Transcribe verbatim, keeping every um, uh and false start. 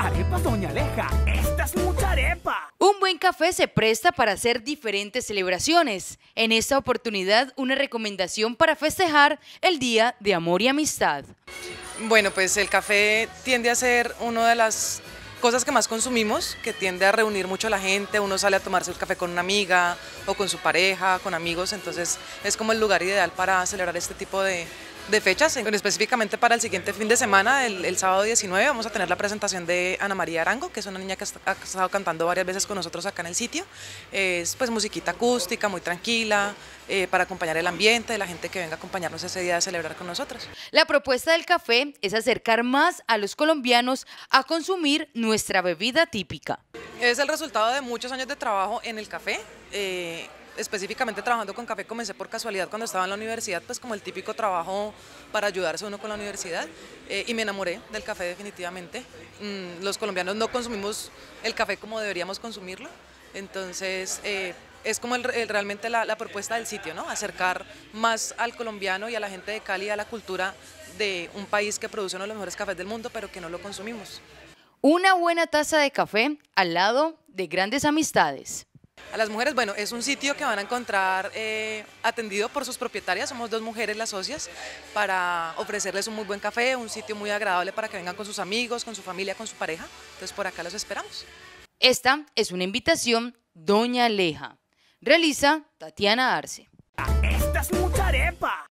Arepas Doña Aleja, esta es mucha arepa. Un buen café se presta para hacer diferentes celebraciones. En esta oportunidad, una recomendación para festejar el Día de Amor y Amistad. Bueno, pues el café tiende a ser una de las cosas que más consumimos, que tiende a reunir mucho a la gente. Uno sale a tomarse el café con una amiga o con su pareja, con amigos, entonces es como el lugar ideal para celebrar este tipo de, de fechas. Bueno, específicamente para el siguiente fin de semana, el, el sábado diecinueve, vamos a tener la presentación de Ana María Arango, que es una niña que ha estado cantando varias veces con nosotros acá en el sitio. Es pues musiquita acústica, muy tranquila, eh, para acompañar el ambiente de la gente que venga a acompañarnos ese día de celebrar con nosotros. La propuesta del café es acercar más a los colombianos a consumir nuestra bebida típica. Es el resultado de muchos años de trabajo en el café. Eh, específicamente trabajando con café comencé por casualidad cuando estaba en la universidad, pues como el típico trabajo para ayudarse uno con la universidad, eh, y me enamoré del café definitivamente. Mm, los colombianos no consumimos el café como deberíamos consumirlo, entonces eh, es como el, el, realmente la, la propuesta del sitio, ¿no? Acercar más al colombiano y a la gente de Cali a la cultura de un país que produce uno de los mejores cafés del mundo, pero que no lo consumimos. Una buena taza de café al lado de grandes amistades. A las mujeres, bueno, es un sitio que van a encontrar eh, atendido por sus propietarias, somos dos mujeres las socias, para ofrecerles un muy buen café, un sitio muy agradable para que vengan con sus amigos, con su familia, con su pareja, entonces por acá los esperamos. Esta es una invitación Doña Aleja. Realiza Tatiana Arce. Esta es mucha arepa.